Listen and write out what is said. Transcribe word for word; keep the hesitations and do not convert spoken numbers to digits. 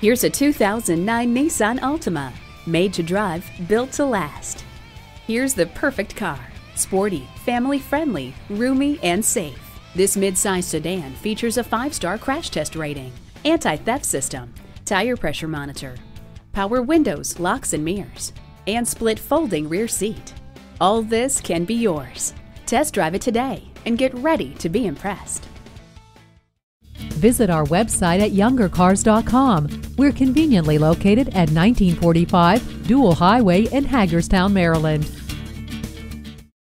Here's a two thousand nine Nissan Altima, made to drive, built to last. Here's the perfect car. Sporty, family-friendly, roomy, and safe. This midsize sedan features a five-star crash test rating, anti-theft system, tire pressure monitor, power windows, locks and mirrors, and split folding rear seat. All this can be yours. Test drive it today and get ready to be impressed. Visit our website at younger cars dot com. We're conveniently located at nineteen forty-five Dual Highway in Hagerstown, Maryland.